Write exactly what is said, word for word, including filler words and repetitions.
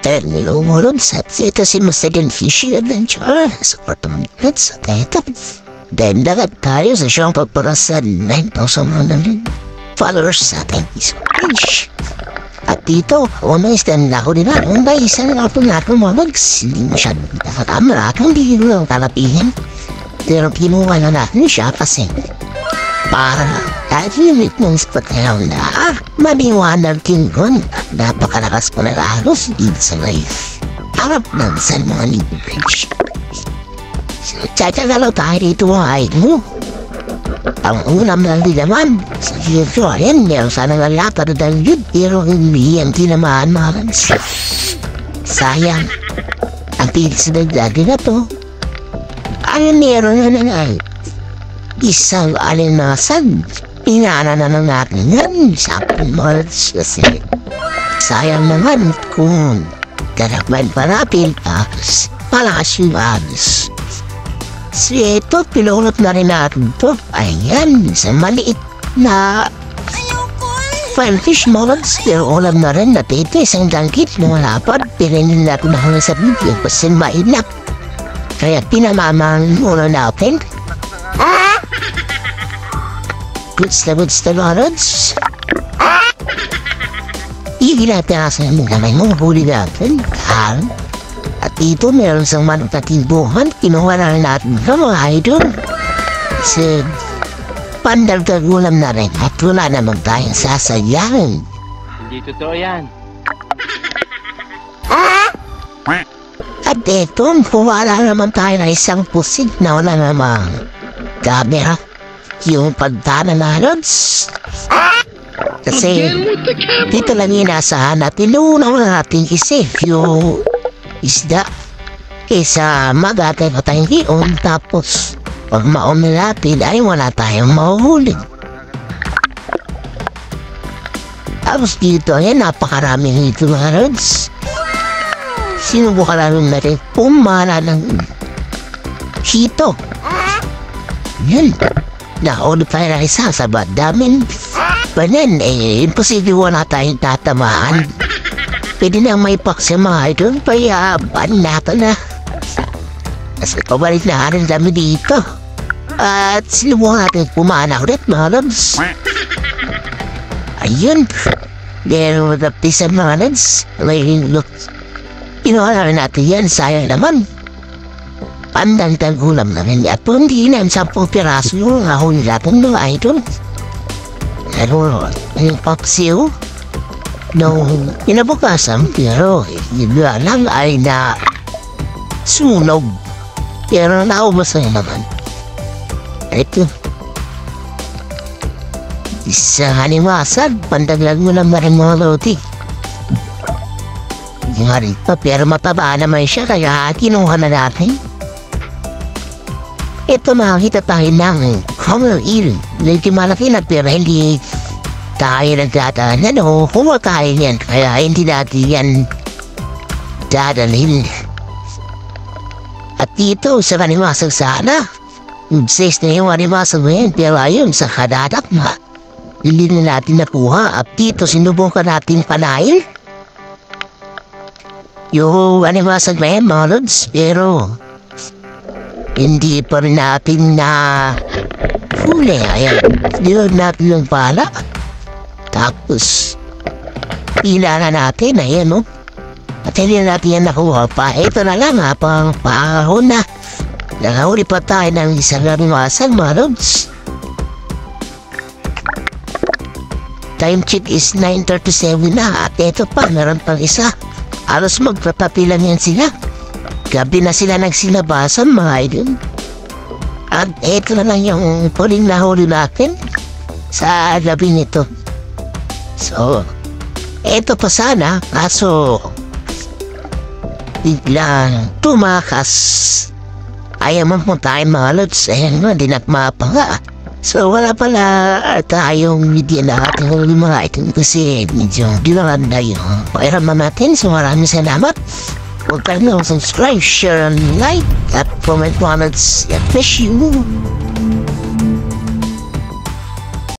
Hello mga lods, at ito si Mister Dan Fishing Adventure sa kwartong minutes at ito. Dahil lagat tayo sa siyang pagparasan nine thousand one hundred followers sa ating Facebook page. At dito, una is dan ako din ako na isa na ako na ako mga lods. Hindi masyadong nakakama akong hindi lang talapihin. Pero kinuha na natin siya kasi para kahit limit ng spatayaw na maliwanag kingon. Napakalakas ko na halos dito sa life. Harap ng San mga Bridge. Tsatagalaw tayo dito mga idol. Ang unang lang din naman sa dito ayan meron sana lalapad na yun pero hindi ang tinamaan mga kans. Sayang. Ang tilis na dati na to. Ayun meron na na isang alinasan. Inana na na natin yan sa pumals kasi sayang naman kung karakman pa natin tapos palakas yung abis. So ito, pinulot na rin natin to. Ayan, sa maliit na firefish molds. Pero ulam na rin natin ito, isang dangkit na malapad. Pinanin natin na hanggang sa video kasi mainap. Kaya pinamamang muna natin. Goods na goods na lods. Iginatirasan mo naman mo huli natin. Kahal. At dito meron sang manok na timbuhan. Kinuha na rin natin ka mga idol. Kasi pandagdag ulam na rin. At wala naman tayong sasayangin. Hindi totoo yan. At dito, kumala naman tayo na isang pusig na wala namang camera. Yung pagdana na lods. Kasi dito lang inasahan natin noon natin isave yung isda kaysa magatay pa tayong gion tapos pag mauna natin ay wala tayong mahuhuli. Tapos dito ay napakaraming ito mga lods. Sinubukan namin natin pumala ng hito. Yan. Naon tayo na isa sa badamin. Panan eh, imposible wala tayong tatamaan. Pwede na may paksa mga idol, payaban natin na. Kasi pabalik na rin kami dito. At sinubukan natin pumana ulit mga lods. Ayun. Pero mataptisan mga lods. May look. Kinuha na rin natin yan, sayang naman. Pandagdag ulam na rin at hindi na sampung piraso yung ahon natin mga idol. Pero yung paksiw nung inabukasan pero hindi lang ay na sunog. Pero naubasan naman. Ito. Isang hanimasag, pandagdag ulam na rin mga loti. Hindi nga rin pa pero mataba naman siya kaya kinuha na natin. Ito makakita tayo ng common eel. Medyo malaki na pero hindi tayo nagdadaan. Ano, kumakain yan. Kaya hindi natin yan dadalhin. At dito sa kanimasag sana, obsessed na yung kanimasag mo yan. Pero ayun, sa kadadak na, hindi na natin nakuha. At dito sinubukan natin panahin. Yung kanimasag mo yan, mga lods. Pero hindi pa rin natin na huli. Ayan, dinod natin yung pala. Tapos, pila na natin. Ayan, no? At hindi na natin yan nakuha pa. Ito na lang, ha, pang paahon na. Nakahuli pa tayo ng isang kamiwasan, mga lods. Time check is nine thirty-seven na. At ito pa, meron pang isa. Alos magpapapilan yan sila. Gabi na sila nagsinabasan mga idol. At eto na lang yung puling nahuli natin sa gabi nito. So, eto pa sana kaso biglang tumakas. Ayaw man po tayo mga lods. Ayan nga, dinakma pa nga. So, wala pala tayong media na ating mga item kasi medyo dilangan na yung pairaman natin. So, maraming salamat. Huwag kayo na subscribe, share, and like at comment comments. I wish you